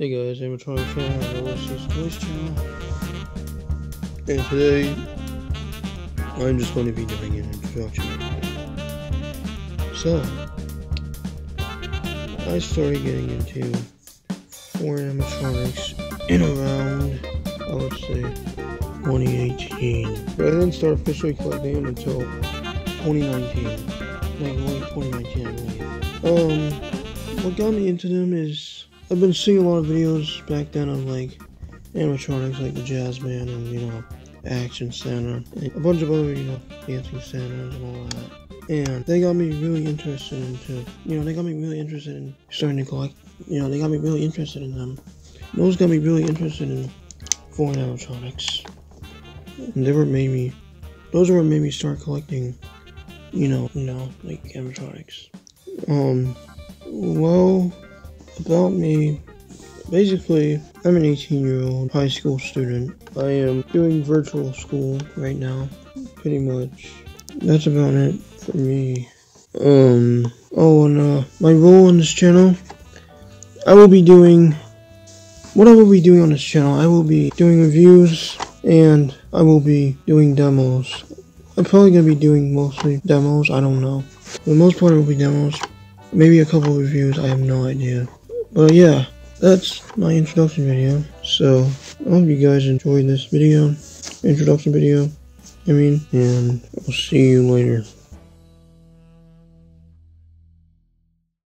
Hey guys, Animatronic Channel, OSC's Voice Channel, and today I'm just going to be doing an introduction. So, I started getting into foreign animatronics in around, I would say, 2018. But I didn't start officially collecting them until 2019, like late 2019 I believe. What got me into them is I've been seeing a lot of videos back then of like animatronics like the Jazzman and Action Santa and a bunch of other dancing Santas and all that, and they got me really interested in starting to collect. They got me really interested in them. Those got me really interested in foreign animatronics, and those are what made me start collecting like animatronics. Well, about me, basically, I'm an 18-year-old high school student. I am doing virtual school right now, pretty much. That's about it for me. My role on this channel, I will be doing on this channel, I will be doing reviews, and I will be doing demos. I'm probably going to be doing mostly demos, I don't know. For the most part, it will be demos. Maybe a couple of reviews, I have no idea. But yeah, that's my introduction video. So, I hope you guys enjoyed this introduction video, and I'll see you later.